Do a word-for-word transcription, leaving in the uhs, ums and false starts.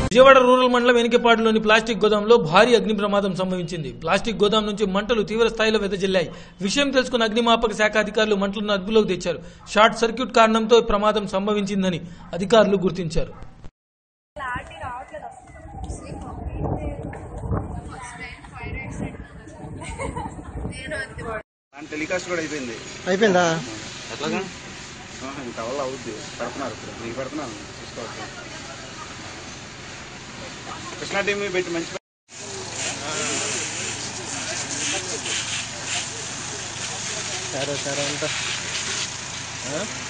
Vijayawada rural మండలం ఎనికెపాడులోని plastic గోదాంలో భారీ అగ్ని ప్రమాదం సంభవించింది. ప్లాస్టిక్ గోదాం నుంచి మంటలు తీవ్ర స్థాయిలో వెదజల్లాయి. విషయం తెలుసుకున్న అగ్నిమాపక శాఖ అధికారులు మంటలను అదుపులోకి తెచ్చారు. షార్ట్ సర్క్యూట్ కారణంతో ప్రమాదం సంభవించిందని అధికారులు గుర్తించారు. టెలికాస్ట్ కూడా అయిపోయింది. అయిపోయిందా? ఎట్లాగా ఇంకా వల్ల అవుద్ది. పెడుతున్నారు ఇప్పుడు నీకు పెడుతున్నాను చూసుకోవచ్చు. కృష్ణా టీమ్ పెట్టి మంచి సరే సరే అంతా